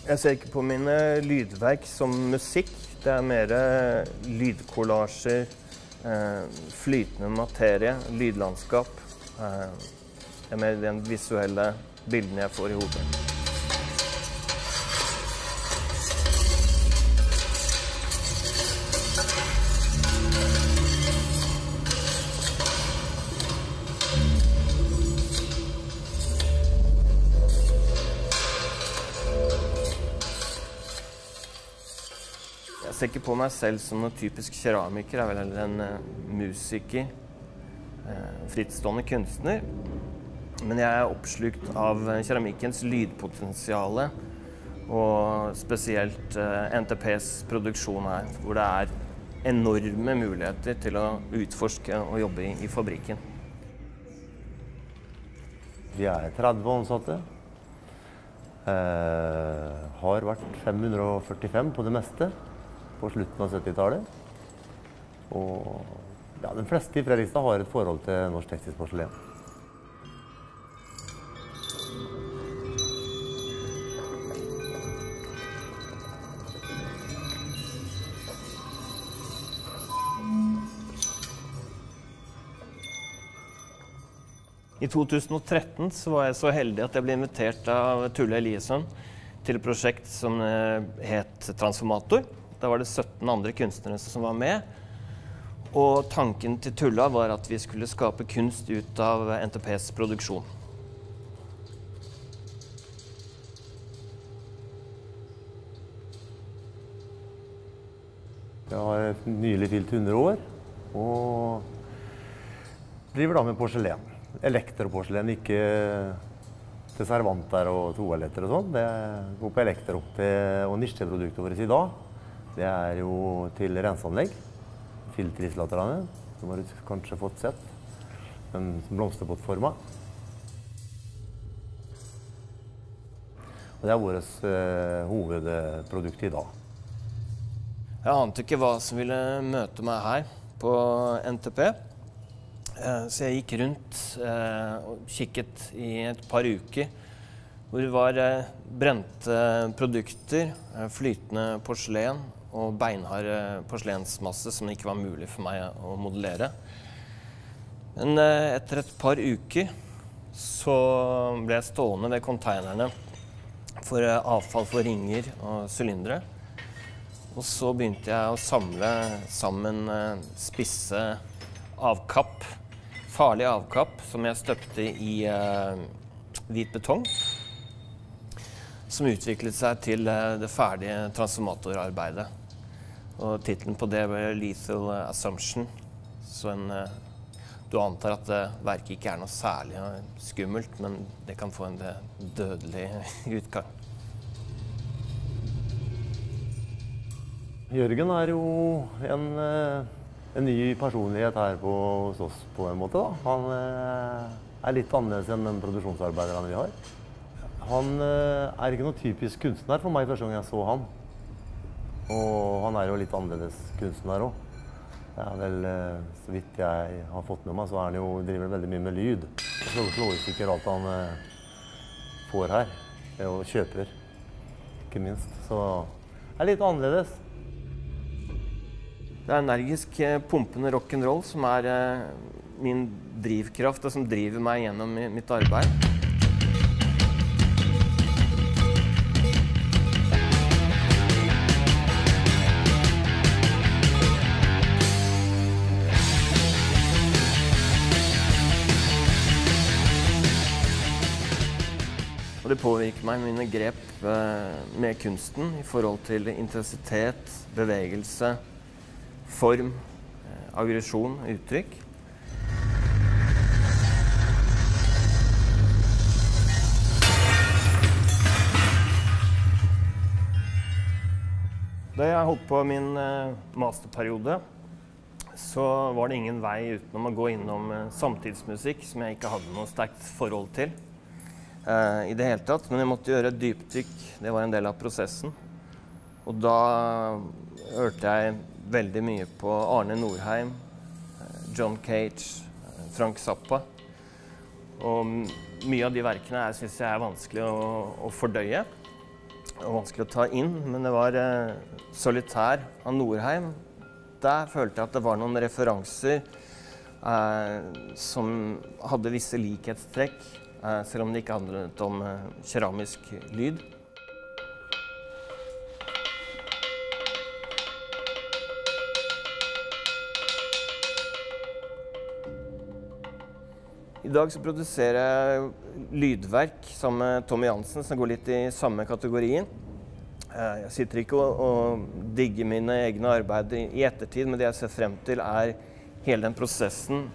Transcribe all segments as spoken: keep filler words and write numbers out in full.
Jeg ser ikke på mine lydverk som musikk. Det er mer lydkollasjer, flytende materie, lydlandskap. Det er mer den visuelle bildene jeg får i hodet. Jeg ser ikke på meg selv som noen typisk keramiker, jeg er vel heller en uh, musiker, uh, frittstående kunstner. Men jeg er oppslukt av keramikkens lydpotensiale, og spesielt uh, N T P's produksjon her, hvor det er enorme muligheter til å utforske og jobbe i, i fabrikken. Vi er tretti ansatte. Uh, har vært fem hundre og førtifem på det meste på slutten av syttitallet. Og ja, de fleste i Fredrikstad har et forhold til norsk tekstisk porselen. I to tusen og tretten så var jeg så heldig at jeg ble invitert av Tulle Eliasson til et prosjekt som het Transformator. Da var det sytten andre kunstnere som var med, og tanken til Tulla var at vi skulle skape kunst ut av N T P's produksjon. Jeg har nylig fylt hundre år, og driver da med porselen. Elektroporselen, ikke til servanter og toaletter og sånn. Det går på elektro, og nisjeprodukter våre i dag. Det er jo til renseanlegg, filterisolaterne, som har du kanskje fått sett, en blomsterpottforma. Og det er vårt eh, hovedprodukt i dag. Jeg ante ikke hva som ville møte meg her på N T P, eh, så jeg gikk rundt eh, og kikket i et par uker, hvor det var eh, brente produkter, eh, flytende porselen, og beinhard porselensmasse som ikke var mulig for meg å modellere. Men etter et par uker så ble jeg stående ved konteinerne for avfall for ringer og sylindere. Og så begynte jeg å samle sammen spisse avkapp, farlige avkapp, som jeg støpte i hvit betong, som utviklet seg til det ferdige transformatorarbeidet. Og titlen på det var Lethal Assumption, så en, du antar at verket ikke er noe særlig skummelt, men det kan få en dødelig utgang. Jørgen er jo en, en ny personlighet her på, hos oss på en måte. Da. Han er litt annerledes enn den produksjonsarbeideren vi har. Han er ikke noe typisk kunstner for meg første gang jeg så han. Og han er jo litt annerledes kunstner også. Det er vel, så vidt jeg har fått med meg, så er han jo, driver veldig mye med lyd. Så slår i stykker alt han får her, og kjøper, ikke minst. Så det er litt annerledes. Det er energisk pumpende rock'n'roll som er min drivkraft, og som driver meg gjennom mitt arbeid. Og det påvirker meg mine grep med kunsten i forhold til intensitet, bevegelse, form, aggresjon, uttrykk. Da jeg holdt på min masterperiode, så var det ingen vei utenom å gå innom samtidsmusikk som jeg ikke hadde noe sterkt forhold til. Uh, i det hele tatt, men jeg måtte gjøre et dypdykk. Det var en del av prosessen. Og da hørte jeg veldig mye på Arne Nordheim, John Cage, Frank Zappa. Og mye av de verkene jeg synes jeg er vanskelig å, å fordøye. Det var vanskelig å ta inn, men det var eh, Solitær av Norheim. Der følte jeg at det var noen referanser eh, som hadde visse likhetstrekk, eh, selv om det ikke handlet om eh, keramisk lyd. I dag så produserer jeg lydverk sammen med Tommy Jansen, som går litt i samme kategorien. Jeg sitter ikke og, og digger mine egne arbeider i ettertid, men det jeg ser frem til er hele den prosessen.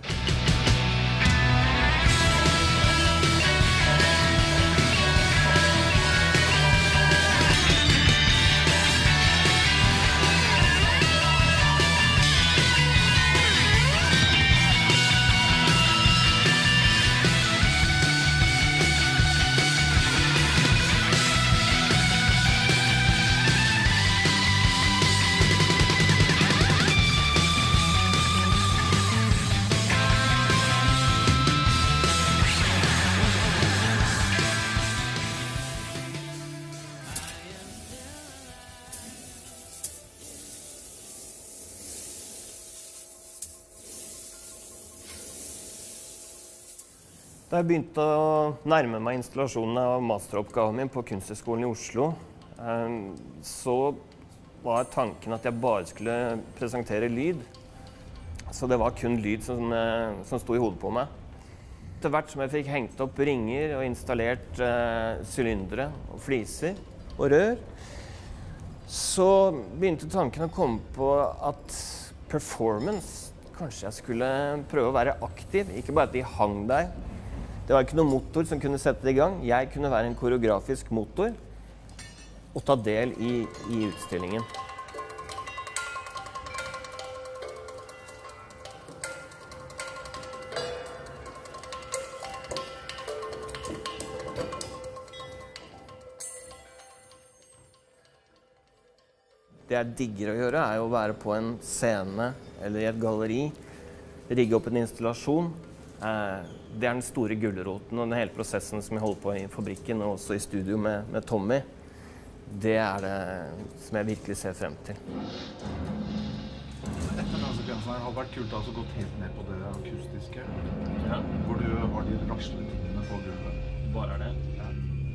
Da jeg begynte å nærme meg installasjonen av masteroppgaven min på Kunsthøgskolen i Oslo, så var tanken at jeg bare skulle presentere lyd. Så det var kun lyd som, som sto i hodet på meg. Etter hvert som jeg fikk hengt opp ringer og installert eh, sylindere og fliser og rør, så begynte tanken å komme på at performance, kanskje jeg skulle prøve å være aktiv, ikke bare at de hang der. Det var ikke noen motor som kunne sette det i gang. Jeg kunne være en koreografisk motor og ta del i, i utstillingen. Det jeg digger å gjøre er å være på en scene eller i et galleri, rigge opp en installasjon. Det er den store gulroten og den hele prosessen som jeg holder på i fabrikken og også i studio med, med Tommy. Det er det som jeg virkelig ser frem til. Dette dansekvensen her har vært kult å gå helt ned på det akustiske. Ja. Hvor du har de raslende tingene på gulvet. Bare er det? Ja.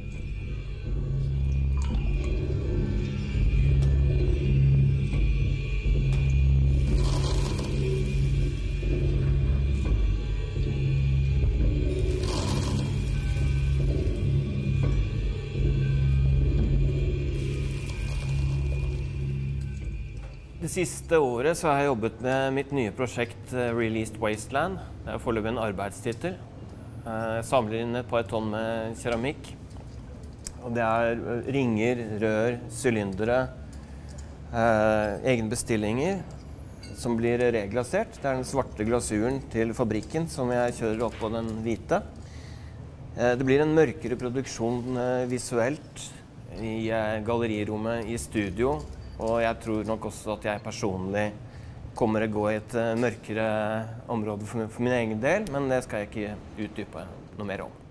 Det siste året så har jeg jobbet med mitt nye prosjekt Released Wasteland. Det er foreløpig en arbeidstittel. Jeg samler inn et par tonn med keramikk. Og det er ringer, rør, sylindere, eh, egne bestillinger som blir reglasert. Det er den svarte glasuren til fabrikken som jeg kjører opp på den hvite. Eh, det blir en mørkere produksjon eh, visuelt i eh, gallerirommet i studio. Og jeg tror nok også at jeg personlig kommer å gå i et mørkere område for min egen del, men det skal jeg ikke utdype noe mer om.